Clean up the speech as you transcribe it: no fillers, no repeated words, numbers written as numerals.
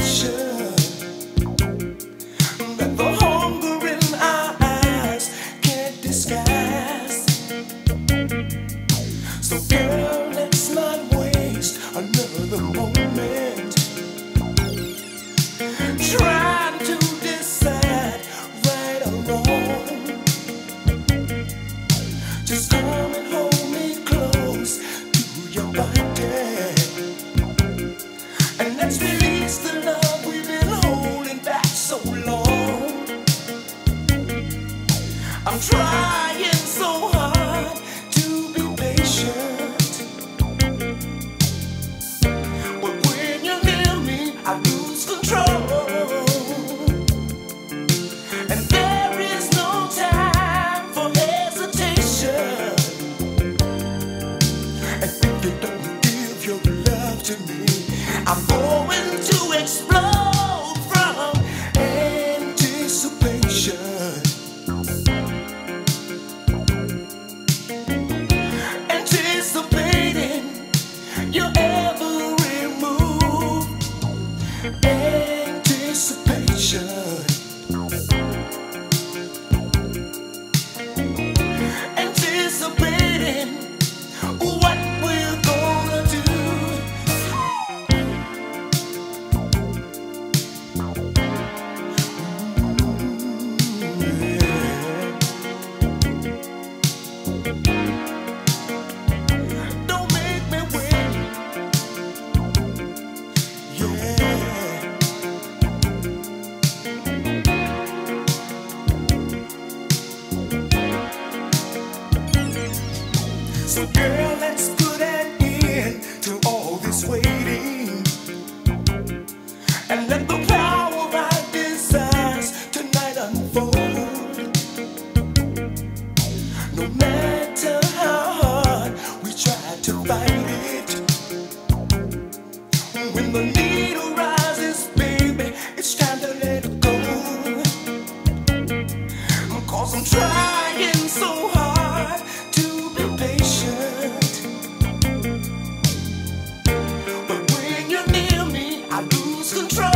anticipation that the hunger in our eyes can't disguise. So girl, let's not waste another moment trying to decide right or wrong. Just come and hold me close to your body, and let's release the love we've been holding back so long. I'm trying so hard to be patient, but when you're near me, I lose control. And there is no time for hesitation. And if you don't give your love to me, I'm going to explode from anticipation. Anticipating your every move. Anticipation. Anticipating what we're gonna do. Don't make me wait. Yeah. So girl, let's put an end to all this waiting, and let the power of our desires tonight unfold. No matter how hard we try to fight it, when the need arises, baby, it's time to let it go. 'Cause I'm trying so hard to be patient, but when you're near me, I lose control.